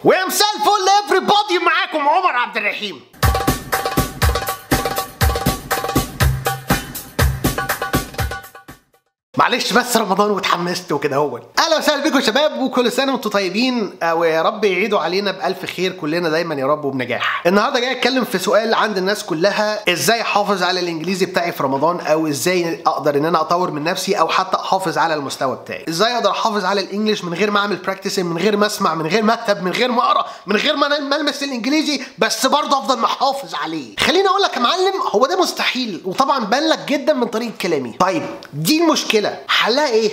ومساء الفل everybody، معاكم عمر عبد الرحيم. معلش بس رمضان واتحمست وكده اهو. اهلا وسهلا بيكم يا شباب، وكل سنه وانتم طيبين، ويا رب يعيدوا علينا بالف خير كلنا دايما يا رب وبنجاح. النهارده جاي اتكلم في سؤال عند الناس كلها، ازاي احافظ على الانجليزي بتاعي في رمضان، او ازاي اقدر ان انا اطور من نفسي او حتى احافظ على المستوى بتاعي. ازاي اقدر احافظ على الانجليش من غير ما اعمل براكتس، من غير ما اسمع، من غير ما اكتب، من غير ما اقرا، من غير ما المس الانجليزي، بس برضه افضل محافظ عليه. خليني اقول لك يا معلم، هو ده مستحيل، وطبعا بان لك جدا من طريقه كلامي. طيب دي المشكله، حلها ايه؟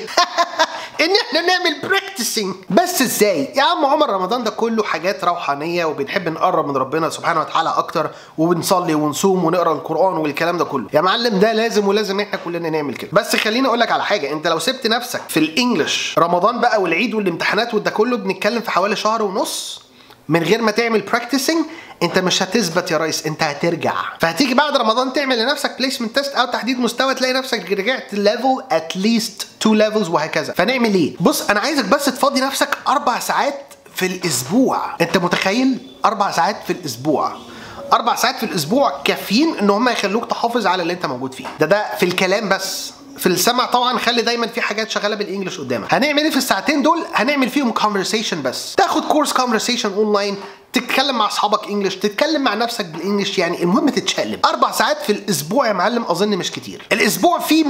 ان احنا نعمل براكتسنج. بس ازاي يا عم عمر؟ رمضان ده كله حاجات روحانيه، وبنحب نقرب من ربنا سبحانه وتعالى اكتر، وبنصلي ونصوم ونقرا القران والكلام ده كله. يا معلم ده لازم، ولازم احنا كلنا نعمل كده. بس خليني اقول لك على حاجه، انت لو سبت نفسك في الانجليش رمضان بقى والعيد والامتحانات وده كله، بنتكلم في حوالي شهر ونص من غير ما تعمل براكتسنج، انت مش هتثبت يا ريس، انت هترجع. فهتيجي بعد رمضان تعمل لنفسك بليسمنت تيست او تحديد مستوى، تلاقي نفسك رجعت ليفل اتليست 2 ليفلز وهكذا. فنعمل ايه؟ بص انا عايزك بس تفضي نفسك 4 ساعات في الاسبوع. انت متخيل 4 ساعات في الاسبوع؟ 4 ساعات في الاسبوع كافيين ان هم يخلوك تحافظ على اللي انت موجود فيه. ده في الكلام بس. في السمع طبعا خلي دايما في حاجات شغاله بالانجلش قدامك. هنعمل ايه في الساعتين دول؟ هنعمل فيهم كونفرسيشن بس. تاخد كورس كونفرسيشن اونلاين، تتكلم مع اصحابك انجلش، تتكلم مع نفسك بالانجلش، يعني المهم تتشقلب. 4 ساعات في الاسبوع يا معلم اظن مش كتير. الاسبوع فيه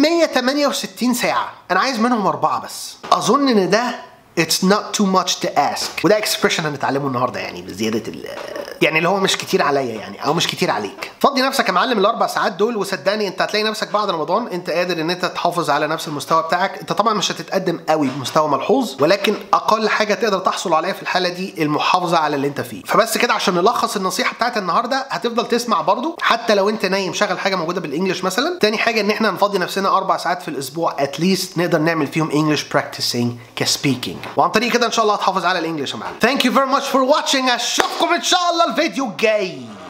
168 ساعه، انا عايز منهم 4 بس. اظن ان ده It's not too much to ask، وده اكسبريشن هنتعلمه النهارده يعني بزياده يعني اللي هو مش كتير عليا يعني، او مش كتير عليك. فضي نفسك يا معلم ال4 ساعات دول، وصدقني انت هتلاقي نفسك بعد رمضان انت قادر ان انت تحافظ على نفس المستوى بتاعك. انت طبعا مش هتتقدم قوي بمستوى ملحوظ، ولكن اقل حاجه تقدر تحصل عليها في الحاله دي المحافظه على اللي انت فيه. فبس كده عشان نلخص النصيحه بتاعت النهارده، هتفضل تسمع برضو حتى لو انت نايم، شغل حاجه موجوده بالانجلش مثلا. تاني حاجه ان احنا نفضي نفسنا 4 ساعات في الاسبوع اتليست نقدر نعمل فيهم انجلش براكتسنج كسبيكينج، وعن طريق كده ان شاء الله هتحافظ على الانجليش يا معلم. Thank you very much for watching. اشوفكم ان شاء الله الفيديو الجاي.